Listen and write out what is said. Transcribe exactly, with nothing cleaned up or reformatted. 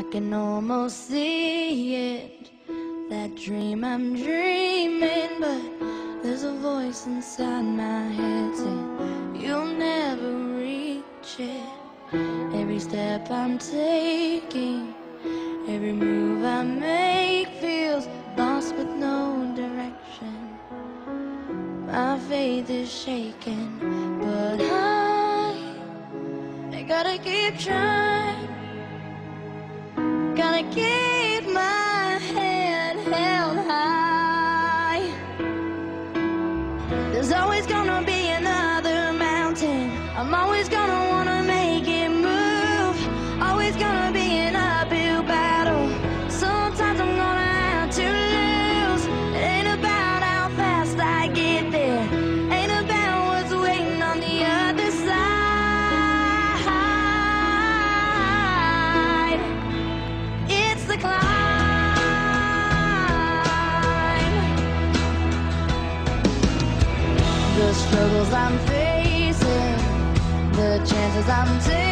can almost see it, that dream I'm dreaming, but there's a voice inside my head saying you'll never reach it. Every step I'm taking, every move I make feels lost with no direction. My faith is shaking, but I, I gotta keep trying. Gotta keep my head held high. There's always gonna be another mountain. I'm always gonna wanna make it move. Always gonna be an uphill battle. Sometimes I'm gonna have to lose. It ain't about how fast I get there, ain't about what's waiting on the other side. It's the climb. The struggles I'm facing, the chances I'm taking,